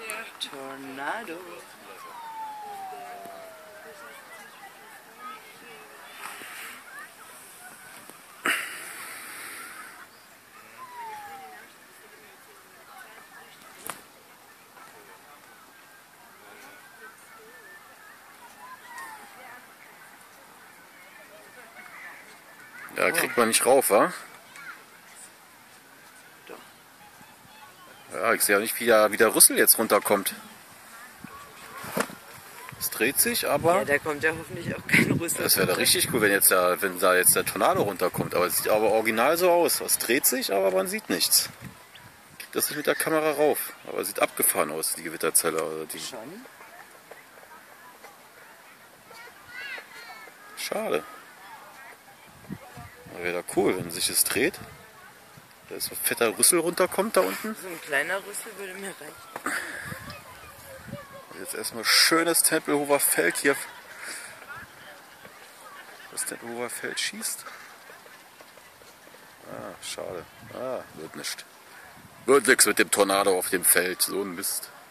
Tornado. Ja, kriegt man nicht rauf, wa? Ja, ich sehe ja nicht, wie der Rüssel jetzt runterkommt. Es dreht sich, aber... Ja, da kommt ja hoffentlich auch kein Rüssel. Das wäre doch richtig cool, wenn da jetzt der Tornado runterkommt. Aber es sieht aber original so aus. Es dreht sich, aber man sieht nichts. Kriegt das nicht mit der Kamera rauf. Aber es sieht abgefahren aus, die Gewitterzelle. Also die... Schon? Schade. Wäre da cool, wenn sich es dreht. Da ist so ein fetter Rüssel runterkommt da unten. So ein kleiner Rüssel würde mir reichen. Jetzt erstmal schönes Tempelhofer Feld hier. Das Tempelhofer Feld schießt. Ah, schade. Ah, wird nichts. Wird nichts mit dem Tornado auf dem Feld. So ein Mist.